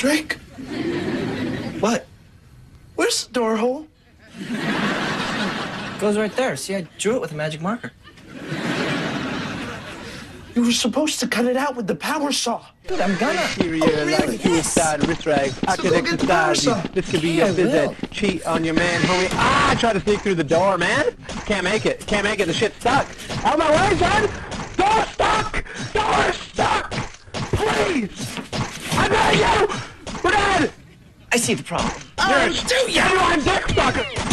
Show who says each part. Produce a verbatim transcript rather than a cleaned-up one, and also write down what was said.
Speaker 1: Drake? What? Where's the door hole?
Speaker 2: Goes right there. See, I drew it with a magic marker.
Speaker 1: You were supposed to cut it out with the power saw.
Speaker 2: Dude, I'm gonna.
Speaker 3: Interior,
Speaker 1: Oh, really?
Speaker 3: like suicide, wrist rag,
Speaker 1: So go get the power saw.
Speaker 3: This could be
Speaker 2: Yeah,
Speaker 3: your
Speaker 2: I will.
Speaker 3: visit. Cheat on your man, homie. Ah, try to sneak through the door, man. Can't make it. Can't make it. The shit's stuck. Out of my way, son. Door stuck. Door stuck. Please. I beg you. We're dead.
Speaker 2: I see the problem.
Speaker 1: Oh,
Speaker 3: You're a
Speaker 1: dude, yeah.
Speaker 3: genuine dick sucker.